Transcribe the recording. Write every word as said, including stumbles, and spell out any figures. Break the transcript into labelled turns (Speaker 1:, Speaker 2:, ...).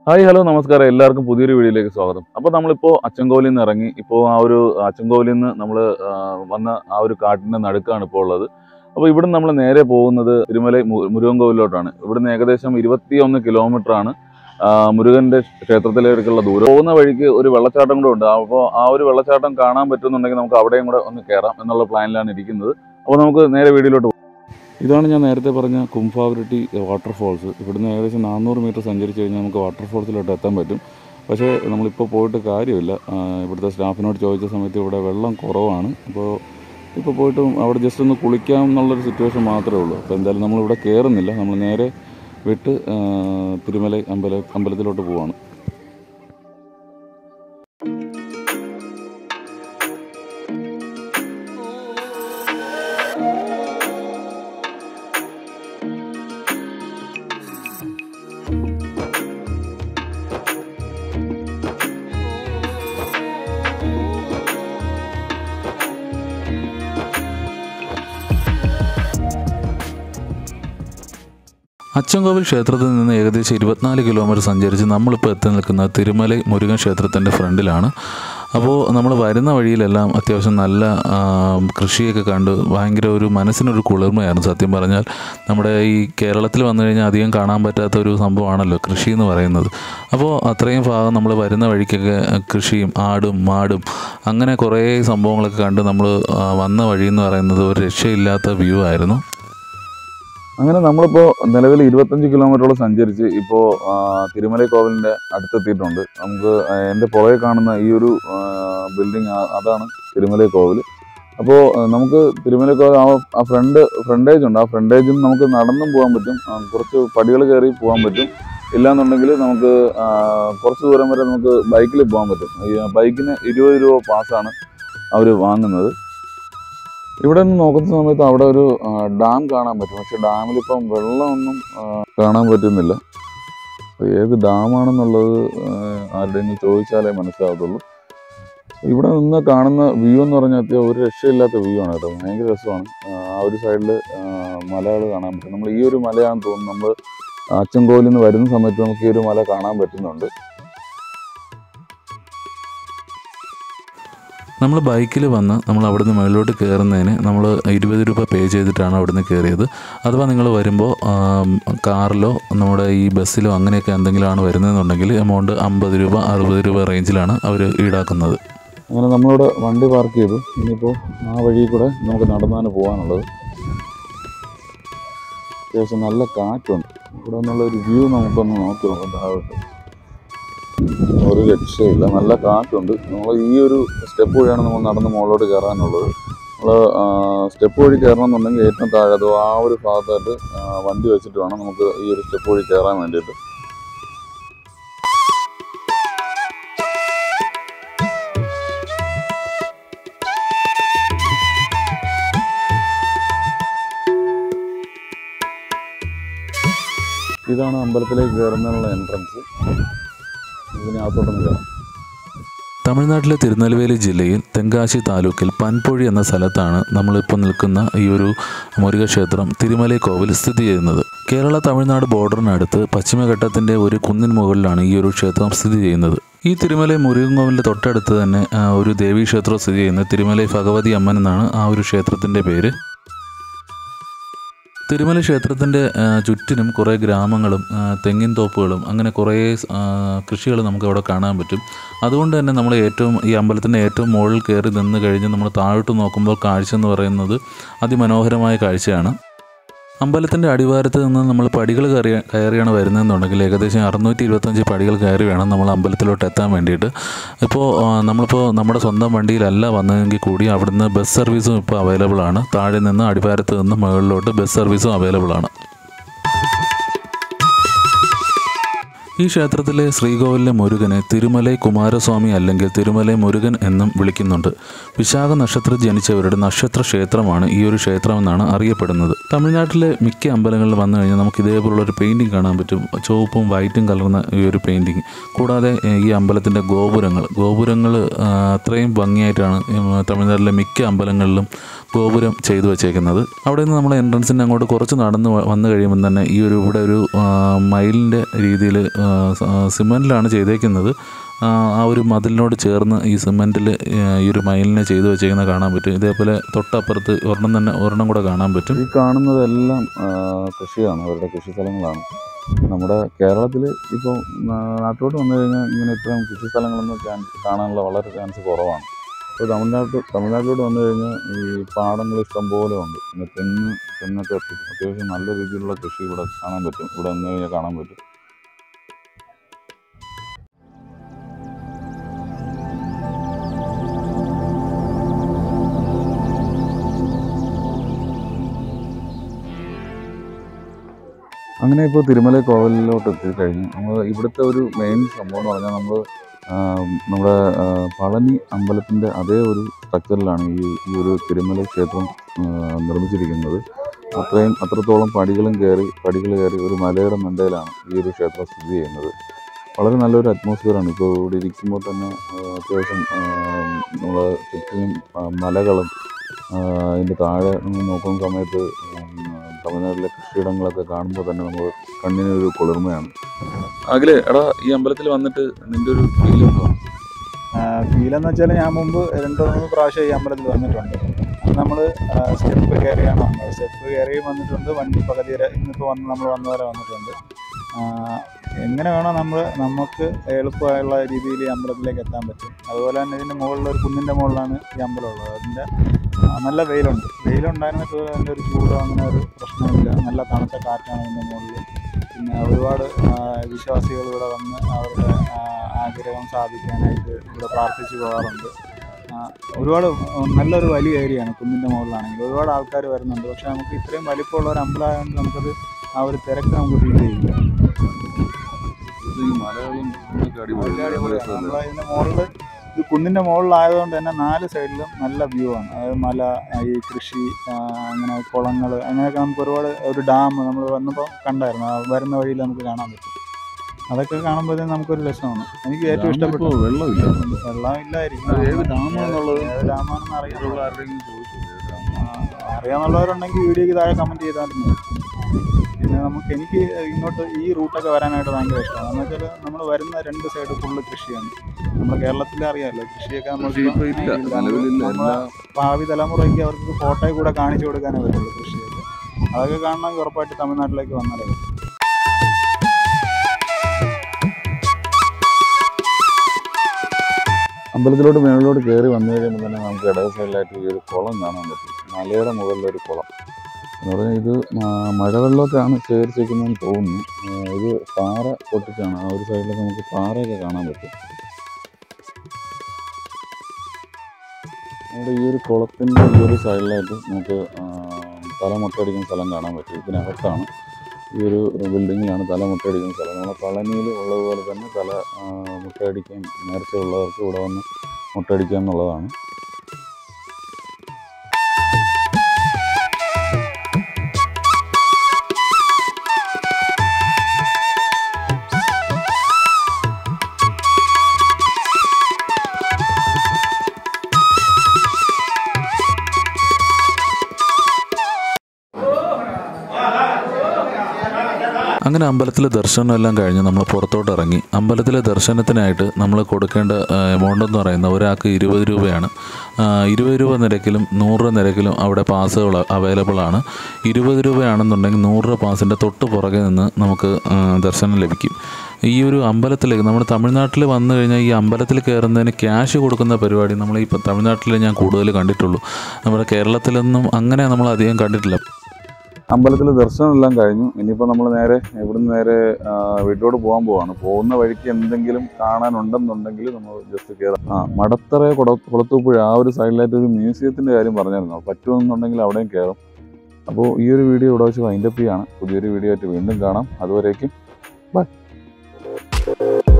Speaker 1: Hi hello നമസ്കാരം, എല്ലാവർക്കും പുതിയൊരു വീഡിയോയിലേക്ക് സ്വാഗതം. അപ്പോൾ നമ്മളിപ്പോൾ അച്ചൻകോവിലിൽ നിന്ന് ഇറങ്ങി ഇപ്പോൾ ആ ഒരു അച്ചൻകോവിലിൽ നിന്ന് നമ്മൾ വന്ന ആ ഒരു കാട്ടിൻ്റെ നടുക്കാണ് ഇപ്പോൾ ഉള്ളത്. അപ്പോൾ ഇവിടെ നമ്മൾ നേരെ പോകുന്നത് തിരുമല മുരുകൻ കോവിലോട്ടാണ്. ഇവിടുന്ന് ഏകദേശം ഇരുപത്തിയൊന്ന് കിലോമീറ്ററാണ് മുരുകൻ്റെ ക്ഷേത്രത്തിലേക്കുള്ള ദൂരം. പോകുന്ന വഴിക്ക് ഒരു വെള്ളച്ചാട്ടം കൂടെ ഉണ്ട്. അപ്പോൾ ആ ഒരു വെള്ളച്ചാട്ടം കാണാൻ പറ്റുന്നുണ്ടെങ്കിൽ നമുക്ക് അവിടെയും കൂടെ ഒന്ന് കയറാം എന്നുള്ള പ്ലാനിലാണ് ഇരിക്കുന്നത്. അപ്പോൾ നമുക്ക് നേരെ വീഡിയോയിലോട്ട് പോകാം. ഇതാണ് ഞാൻ നേരത്തെ പറഞ്ഞ കുംഭാവൃട്ടി വാട്ടർഫോൾസ്. ഇവിടുന്ന് ഏകദേശം നാനൂറ് മീറ്റർ സഞ്ചരിച്ച് കഴിഞ്ഞാൽ നമുക്ക് വാട്ടർഫോൾസിലോട്ട് എത്താൻ പറ്റും. പക്ഷേ നമ്മളിപ്പോൾ പോയിട്ട് കാര്യമില്ല. ഇവിടുത്തെ സ്റ്റാഫിനോട് ചോദിച്ച സമയത്ത് ഇവിടെ വെള്ളം കുറവാണ്. അപ്പോൾ ഇപ്പോൾ പോയിട്ട് അവിടെ ജസ്റ്റ് ഒന്ന് കുളിക്കാം എന്നുള്ളൊരു സിറ്റുവേഷൻ മാത്രമേ ഉള്ളൂ. അപ്പോൾ എന്തായാലും നമ്മളിവിടെ കയറുന്നില്ല. നമ്മൾ നേരെ വിട്ട് തിരുമല അമ്പല അമ്പലത്തിലോട്ട് പോവാണ്. അച്ചൻകോവിൽ ക്ഷേത്രത്തിൽ നിന്ന് ഏകദേശം ഇരുപത്തിനാല് കിലോമീറ്റർ സഞ്ചരിച്ച് നമ്മളിപ്പോൾ എത്തി നിൽക്കുന്ന തിരുമല മുരുകൻ ക്ഷേത്രത്തിൻ്റെ ഫ്രണ്ടിലാണ്. അപ്പോൾ നമ്മൾ വരുന്ന വഴിയിലെല്ലാം അത്യാവശ്യം നല്ല കൃഷിയൊക്കെ കണ്ട് ഭയങ്കര ഒരു മനസ്സിനൊരു കുളിർമയായിരുന്നു. സത്യം പറഞ്ഞാൽ നമ്മുടെ ഈ കേരളത്തിൽ വന്നു കഴിഞ്ഞാൽ അധികം കാണാൻ പറ്റാത്ത ഒരു സംഭവമാണല്ലോ കൃഷി എന്ന് പറയുന്നത്. അപ്പോൾ അത്രയും ഭാഗം നമ്മൾ വരുന്ന വഴിക്കൊക്കെ കൃഷിയും ആടും മാടും അങ്ങനെ കുറേ സംഭവങ്ങളൊക്കെ കണ്ട് നമ്മൾ വന്ന വഴി എന്ന് പറയുന്നത് ഒരു രക്ഷയില്ലാത്ത വ്യൂ ആയിരുന്നു. അങ്ങനെ നമ്മളിപ്പോൾ നിലവിൽ ഇരുപത്തഞ്ച് കിലോമീറ്ററോളം സഞ്ചരിച്ച് ഇപ്പോൾ തിരുമല കോവിലിൻ്റെ അടുത്തെത്തിയിട്ടുണ്ട്. നമുക്ക് എൻ്റെ പുറകെ കാണുന്ന ഈ ഒരു ബിൽഡിംഗ് അതാണ് തിരുമല കോവിൽ. അപ്പോൾ നമുക്ക് തിരുമല കോവിൽ ആ ഫ്രണ്ട് ഫ്രണ്ടേജ് ഉണ്ട്. ആ ഫ്രണ്ടേജിൽ നമുക്ക് നടന്നും പോകാൻ പറ്റും, കുറച്ച് പടികൾ കയറി പോകാൻ പറ്റും. ഇല്ലാന്നുണ്ടെങ്കിൽ നമുക്ക് കുറച്ച് ദൂരം വരെ നമുക്ക് ബൈക്കിൽ പോകാൻ പറ്റും. ബൈക്കിന് ഇരുപത് രൂപ പാസ്സാണ് അവർ വാങ്ങുന്നത്. ഇവിടെ നിന്ന് നോക്കുന്ന സമയത്ത് അവിടെ ഒരു ഡാം കാണാൻ പറ്റും. പക്ഷെ ഡാമിലിപ്പം വെള്ളമൊന്നും കാണാൻ പറ്റുന്നില്ല. ഏത് ഡാമാണെന്നുള്ളത് ആരുടെയെങ്കിലും ചോദിച്ചാലേ മനസ്സിലാകത്തുള്ളൂ. ഇവിടെ നിന്ന് കാണുന്ന വ്യൂ എന്ന് പറഞ്ഞാൽ ഒരു രക്ഷയില്ലാത്ത വ്യൂ ആണ് കേട്ടോ. ഭയങ്കര രസമാണ്. ആ ഒരു സൈഡിൽ മലകൾ കാണാൻ പറ്റും. നമ്മൾ ഈ ഒരു മലയാണെന്ന് തോന്നുന്നു. നമ്മൾ അച്ചൻകോവിലിൽ നിന്ന് വരുന്ന സമയത്ത് നമുക്ക് ഈ ഒരു മല കാണാൻ പറ്റുന്നുണ്ട്.
Speaker 2: നമ്മൾ ബൈക്കിൽ വന്ന് നമ്മൾ അവിടുന്ന് മുകളിലോട്ട് കയറുന്നതിന് നമ്മൾ ഇരുപത് രൂപ പേ ചെയ്തിട്ടാണ് അവിടുന്ന് കയറിയത്. അഥവാ നിങ്ങൾ വരുമ്പോൾ കാറിലോ നമ്മുടെ ഈ ബസ്സിലോ അങ്ങനെയൊക്കെ എന്തെങ്കിലുമാണ് വരുന്നതെന്നുണ്ടെങ്കിൽ എമൗണ്ട് അമ്പത് രൂപ അറുപത് രൂപ റേഞ്ചിലാണ് അവർ ഈടാക്കുന്നത്.
Speaker 1: അങ്ങനെ നമ്മളിവിടെ വണ്ടി പാർക്ക് ചെയ്തു. ഇനിയിപ്പോൾ ആ വഴി കൂടെ നമുക്ക് നടന്നാണ് പോകാനുള്ളത്. അത്യാവശ്യം നല്ല കാറ്റുണ്ട്. ഇവിടെ നിന്നുള്ള ഒരു വ്യൂ നമുക്കൊന്ന് നോക്കി നോക്കാം. താഴോട്ട് ഒരു രക്ഷയില്ല, നല്ല കാറ്റുണ്ട്. നമ്മൾ ഈ ഒരു സ്റ്റെപ്പ് വഴിയാണ് നമ്മൾ നടന്ന് മുകളിലോട്ട് കയറാനുള്ളത്. നമ്മൾ സ്റ്റെപ്പ് വഴി കയറണമെന്നുണ്ടെങ്കിൽ ഏറ്റവും താഴെ അതോ ആ ഒരു ഭാഗത്തായിട്ട് വണ്ടി വെച്ചിട്ട് വേണം നമുക്ക് ഈ ഒരു സ്റ്റെപ്പ് വഴി കയറാൻ വേണ്ടിയിട്ട്. ഇതാണ് അമ്പലത്തിലേക്ക് കയറുന്നതിനുള്ള എൻട്രൻസ്. ഇതിനകത്തോട്ടൊന്ന് കയറാം.
Speaker 2: തമിഴ്നാട്ടിലെ തിരുനെൽവേലി ജില്ലയിൽ തെങ്കാശി താലൂക്കിൽ പൻപൊഴി എന്ന സ്ഥലത്താണ് നമ്മളിപ്പോൾ നിൽക്കുന്ന ഈ ഒരു മുരുകക്ഷേത്രം തിരുമല കോവിൽ സ്ഥിതി ചെയ്യുന്നത്. കേരള തമിഴ്നാട് ബോർഡറിനടുത്ത് പശ്ചിമഘട്ടത്തിൻ്റെ ഒരു കുന്നിൻ മുകളിലാണ് ഈ ഒരു ക്ഷേത്രം സ്ഥിതി ചെയ്യുന്നത്. ഈ തിരുമല മുരുകൻ കോവിലിൻ്റെ തൊട്ടടുത്ത് തന്നെ ഒരു ദേവീക്ഷേത്രം സ്ഥിതി ചെയ്യുന്നത്. തിരുമല ഭഗവതി അമ്മൻ എന്നാണ് ആ ഒരു ക്ഷേത്രത്തിൻ്റെ പേര്. തിരുമല ക്ഷേത്രത്തിൻ്റെ ചുറ്റിനും കുറേ ഗ്രാമങ്ങളും തെങ്ങിൻ തോപ്പുകളും അങ്ങനെ കുറേ കൃഷികൾ നമുക്ക് അവിടെ കാണാൻ പറ്റും. അതുകൊണ്ട് തന്നെ നമ്മൾ ഏറ്റവും ഈ അമ്പലത്തിൻ്റെ ഏറ്റവും മുകളിൽ കയറി നിന്ന് കഴിഞ്ഞ് നമ്മൾ താഴോട്ട് നോക്കുമ്പോൾ കാഴ്ച എന്ന് പറയുന്നത് അതിമനോഹരമായ കാഴ്ചയാണ്. അമ്പലത്തിൻ്റെ അടിവാരത്ത് നിന്ന് നമ്മൾ പടികൾ കയറി കയറിയാണ് വരുന്നതെന്നുണ്ടെങ്കിൽ ഏകദേശം അറുന്നൂറ്റി ഇരുപത്തഞ്ച് പടികൾ കയറി വേണം നമ്മൾ അമ്പലത്തിലോട്ട് എത്താൻ വേണ്ടിയിട്ട്. ഇപ്പോൾ നമ്മളിപ്പോൾ നമ്മുടെ സ്വന്തം വണ്ടിയിലല്ല വന്നതെങ്കിൽ കൂടി അവിടുന്ന് ബസ് സർവീസും ഇപ്പോൾ അവൈലബിൾ ആണ്. താഴെ നിന്ന് അടിവാരത്ത് നിന്ന് മുകളിലോട്ട് ബസ് സർവീസും അവൈലബിൾ ആണ്. ഈ ക്ഷേത്രത്തിലെ ശ്രീകോവിലിലെ മുരുകനെ തിരുമല കുമാരസ്വാമി അല്ലെങ്കിൽ തിരുമല മുരുകൻ എന്നും വിളിക്കുന്നുണ്ട്. വിശാഖ നക്ഷത്രത്തിൽ ജനിച്ചവരുടെ നക്ഷത്ര ക്ഷേത്രമാണ് ഈ ഒരു ക്ഷേത്രമെന്നാണ് അറിയപ്പെടുന്നത്. തമിഴ്നാട്ടിലെ മിക്ക അമ്പലങ്ങളിൽ വന്നു കഴിഞ്ഞാൽ നമുക്ക് ഇതേപോലുള്ളൊരു പെയിൻറ്റിങ് കാണാൻ പറ്റും. ചുവപ്പും വൈറ്റും കലർന്ന ഈ ഒരു പെയിൻറ്റിങ്. കൂടാതെ ഈ അമ്പലത്തിൻ്റെ ഗോപുരങ്ങൾ ഗോപുരങ്ങൾ അത്രയും ഭംഗിയായിട്ടാണ് തമിഴ്നാട്ടിലെ മിക്ക അമ്പലങ്ങളിലും ഗോപുരം ചെയ്തു വെച്ചേക്കുന്നത്. അവിടെ നിന്ന് നമ്മൾ എൻട്രൻസിൻ്റെ അങ്ങോട്ട് കുറച്ച് നടന്ന് വന്നു കഴിയുമ്പോൾ തന്നെ ഈ ഒരു ഇവിടെ ഒരു മയിലിൻ്റെ രീതിയിൽ സിമൻറ്റിലാണ് ചെയ്തേക്കുന്നത്. ആ ഒരു മതിലിനോട് ചേർന്ന് ഈ സിമൻറ്റിൽ ഈ ഒരു മയിലിനെ ചെയ്തു വെച്ചേക്കുന്നത് കാണാൻ പറ്റും. ഇതേപോലെ തൊട്ടപ്പുറത്ത് ഒരെണ്ണം തന്നെ ഒരെണ്ണം കൂടെ കാണാൻ പറ്റും.
Speaker 1: ഈ കാണുന്നതെല്ലാം കൃഷിയാണ്, അവരുടെ കൃഷി സ്ഥലങ്ങളാണ്. നമ്മുടെ കേരളത്തിൽ ഇപ്പോൾ നാട്ടിലോട്ട് വന്നു കഴിഞ്ഞാൽ ഇങ്ങനെ ഇത്രയും കൃഷി സ്ഥലങ്ങളൊന്നും ചാൻസ് കാണാനുള്ള വളരെ ചാൻസ് കുറവാണ്. ഇപ്പോൾ തമിഴ്നാട്ടിൽ തമിഴ്നാട്ടിലോട്ട് വന്നു കഴിഞ്ഞാൽ ഈ പാടങ്ങൾ ഇഷ്ടംപോലെ ഉണ്ട്. പിന്നെ തെങ്ങ് തെങ്ങൊക്കെ അത്യാവശ്യം നല്ല രീതിയിലുള്ള കൃഷി ഇവിടെ കാണാൻ പറ്റും. ഇവിടെ വന്നു കഴിഞ്ഞാൽ കാണാൻ പറ്റും. അങ്ങനെ ഇപ്പോൾ തിരുമല കോവിലിലോട്ട് എത്തിക്കഴിഞ്ഞു. നമ്മൾ ഇവിടുത്തെ ഒരു മെയിൻ സംഭവം എന്ന് പറഞ്ഞാൽ നമ്മൾ നമ്മുടെ പളനി അമ്പലത്തിൻ്റെ അതേ ഒരു സ്ട്രക്ചറിലാണ് ഈ ഈ ഒരു തിരുമല ക്ഷേത്രം നിർമ്മിച്ചിരിക്കുന്നത്. അത്രയും അത്രത്തോളം പടികളും കയറി പടികൾ കയറി ഒരു മലയുടെ മണ്ടയിലാണ് ഈ ഒരു ക്ഷേത്രം സ്ഥിതി ചെയ്യുന്നത്. വളരെ നല്ലൊരു അറ്റ്മോസ്ഫിയറാണ്. ഇപ്പോൾ ഇവിടെ ഇരിക്കുമ്പോൾ തന്നെ അത്യാവശ്യം നമ്മൾ ചുറ്റിനും മലകളും അതിൻ്റെ താഴെ നോക്കുന്ന സമയത്ത് തമിഴ്നാട്ടിലെ കൃഷിയിടങ്ങളൊക്കെ കാണുമ്പോൾ തന്നെ നമ്മൾ കണ്ണിനൊരു കുളിർമയാണ്. അഖിലേ, എടാ ഈ അമ്പലത്തിൽ വന്നിട്ട് നിൻ്റെ ഒരു ഫീൽ ഉണ്ടോ?
Speaker 3: ഫീലെന്ന് വെച്ചാൽ ഞാൻ മുമ്പ് രണ്ടോ മൂന്ന് പ്രാവശ്യം ഈ അമ്പലത്തിൽ വന്നിട്ടുണ്ട്. അത് നമ്മൾ സ്റ്റെപ്പ് കയറിയാണ് വന്നത്. സ്റ്റെപ്പ് കയറി വന്നിട്ടുണ്ട്. വണ്ടി പകുതി വരെ ഇന്നിപ്പോൾ വന്ന് നമ്മൾ വന്ന വരെ വന്നിട്ടുണ്ട്. എങ്ങനെ വേണോ നമ്മൾ നമുക്ക് എളുപ്പമായുള്ള രീതിയിൽ ഈ അമ്പലത്തിലേക്ക് എത്താൻ പറ്റും. അതുപോലെ തന്നെ ഇതിൻ്റെ മുകളിൽ ഒരു കുന്നിൻ്റെ മുകളിലാണ് ഈ അമ്പലം ഉള്ളത്. അതിൻ്റെ നല്ല വെയിലുണ്ട്. വെയിലുണ്ടായിരുന്നിട്ട് അതിൻ്റെ ഒരു ചൂടോ അങ്ങനെ ഒരു പ്രശ്നമില്ല. നല്ല തണുത്ത കാറ്റാണ് ഇതിൻ്റെ മുകളിൽ. പിന്നെ ഒരുപാട് വിശ്വാസികൾ ഇവിടെ വന്ന് അവരുടെ ആഗ്രഹം സാധിക്കാനായിട്ട് ഇവിടെ പ്രാർത്ഥിച്ച് പോകാറുണ്ട്. ഒരുപാട് നല്ലൊരു വലിയ ഏരിയയാണ്. കുന്നിൻ്റെ മുകളിലാണെങ്കിൽ ഒരുപാട് ആൾക്കാർ വരുന്നുണ്ട്. പക്ഷേ നമുക്ക് ഇത്രയും വലിപ്പമുള്ള ഒരു അമ്പലമായതുകൊണ്ട് നമുക്കത് ആ ഒരു തിരക്ക് നമുക്ക് ഫീൽ ചെയ്യില്ല. നമ്മൾ ഇതിൻ്റെ മുകളിൽ ഇത് കുന്നിൻ്റെ മുകളിലായതുകൊണ്ട് തന്നെ നാല് സൈഡിലും നല്ല വ്യൂ ആണ്. അതായത് മല, ഈ കൃഷി, അങ്ങനെ കുളങ്ങൾ, അങ്ങനെയൊക്കെ നമുക്ക് ഒരുപാട് ഒരു ഡാം നമ്മൾ വന്നപ്പോൾ കണ്ടായിരുന്നു. വരുന്ന വഴിയിൽ നമുക്ക് കാണാൻ പറ്റും. അതൊക്കെ കാണുമ്പോഴത്തേക്കും നമുക്കൊരു രസമാണ്. എനിക്ക് ഏറ്റവും ഇഷ്ടപ്പെട്ടു. വെള്ളമില്ല വെള്ളം ഇല്ലായിരിക്കും. ഡാമാണെന്ന് അറിയാനുള്ള അറിയാമെന്നുള്ളവരുണ്ടെങ്കിൽ വീഡിയോയ്ക്ക് താഴെ കമൻറ്റ് ചെയ്താൽ മതി. പിന്നെ നമുക്ക് എനിക്ക് ഇങ്ങോട്ട് ഈ റൂട്ടൊക്കെ വരാനായിട്ട് ഭയങ്കര ഇഷ്ടമാണ്. എന്ന് വെച്ചാൽ നമ്മൾ വരുന്ന രണ്ട് സൈഡ് ഫുള്ള് കൃഷിയാണ്. നമ്മുടെ കേരളത്തിൽ അറിയാമല്ലോ, കൃഷിയൊക്കെ നമ്മൾ ഭാവി തലമുറയ്ക്ക് അവർക്ക് ഫോട്ടോയിൽ കൂടെ കാണിച്ചു കൊടുക്കാനേ പറ്റുള്ളൂ കൃഷിയൊക്കെ. അതൊക്കെ കാണണമെങ്കിൽ ഉറപ്പായിട്ട് തമിഴ്നാട്ടിലേക്ക് വന്നാലേ പറ്റും.
Speaker 1: അമ്പലത്തിലോട്ട് മേളിലോട്ട് കയറി വന്നു കഴിയുമ്പോൾ തന്നെ നമുക്ക് ഇടത് സൈഡിലായിട്ട് ഈ ഒരു കുളം കാണാൻ പറ്റും. മലയുടെ മുകളിലൊരു കുളം എന്ന് പറഞ്ഞാൽ ഇത് മഴവെള്ളമൊക്കെയാണ് ശേഖരിച്ചിരിക്കുന്നതെന്ന് തോന്നുന്നു. ഇത് പാറ പൊട്ടിച്ചാണ്. ആ ഒരു സൈഡിലൊക്കെ നമുക്ക് പാറയൊക്കെ കാണാൻ പറ്റും. നമ്മുടെ ഈ ഒരു കുളത്തിൻ്റെ ഈ ഒരു സൈഡിലായിട്ട് നമുക്ക് തല മുട്ടയടിക്കുന്ന സ്ഥലം കാണാൻ പറ്റും. ഇതിനകത്താണ് ഈ ഒരു ബിൽഡിങ്ങിലാണ് തല മുട്ടയടിക്കുന്ന സ്ഥലം. നമ്മളെ പളനിയിൽ ഉള്ളതുപോലെ തന്നെ തല മുട്ടയടിക്കാൻ നേർച്ചയുള്ളവർക്ക് ഇവിടെ വന്ന് മുട്ടയടിക്കുക എന്നുള്ളതാണ്.
Speaker 2: അങ്ങനെ അമ്പലത്തിലെ ദർശനം എല്ലാം കഴിഞ്ഞ് നമ്മൾ പുറത്തോട്ട് ഇറങ്ങി. അമ്പലത്തിലെ ദർശനത്തിനായിട്ട് നമ്മൾ കൊടുക്കേണ്ട എമൗണ്ട് എന്ന് പറയുന്നത് ഒരാൾക്ക് ഇരുപത് രൂപയാണ്. ഇരുപത് രൂപ നിരക്കിലും നൂറ് രൂപ നിരക്കിലും അവിടെ പാസുകൾ അവൈലബിൾ ആണ്. ഇരുപത് രൂപയാണെന്നുണ്ടെങ്കിൽ നൂറ് രൂപ പാസിൻ്റെ തൊട്ട് പുറകെ നിന്ന് നമുക്ക് ദർശനം ലഭിക്കും. ഈ ഒരു അമ്പലത്തിലേക്ക് നമ്മൾ തമിഴ്നാട്ടിൽ വന്നു കഴിഞ്ഞാൽ ഈ അമ്പലത്തിൽ കയറുന്നതിന് ക്യാഷ് കൊടുക്കുന്ന പരിപാടി നമ്മൾ ഈ തമിഴ്നാട്ടിൽ ഞാൻ കൂടുതൽ കണ്ടിട്ടുള്ളൂ. നമ്മുടെ കേരളത്തിലൊന്നും അങ്ങനെ നമ്മൾ അധികം കണ്ടിട്ടില്ല.
Speaker 1: അമ്പലത്തിൽ ദർശനമെല്ലാം കഴിഞ്ഞു. ഇനിയിപ്പോൾ നമ്മൾ നേരെ ഇവിടുന്ന് നേരെ വീട്ടിലോട്ട് പോകാൻ പോവാണ്. പോകുന്ന വഴിക്ക് എന്തെങ്കിലും കാണാനുണ്ടെന്നുണ്ടെങ്കിൽ നമ്മൾ ജസ്റ്റ് കയറാം. ആ മടത്തറ കുട കുളത്തൂപ്പുഴ ആ ഒരു സൈഡിലായിട്ട് ഒരു മ്യൂസിയത്തിൻ്റെ കാര്യം പറഞ്ഞിരുന്നു. പറ്റുമെന്നുണ്ടെങ്കിൽ അവിടെയും കയറും. അപ്പോൾ ഈ ഒരു വീഡിയോ ഇവിടെ വെച്ച് വൈൻഡപ്പ് ചെയ്യാണ്. പുതിയൊരു വീഡിയോ ആയിട്ട് വീണ്ടും കാണാം. അതുവരേക്കും ബൈ.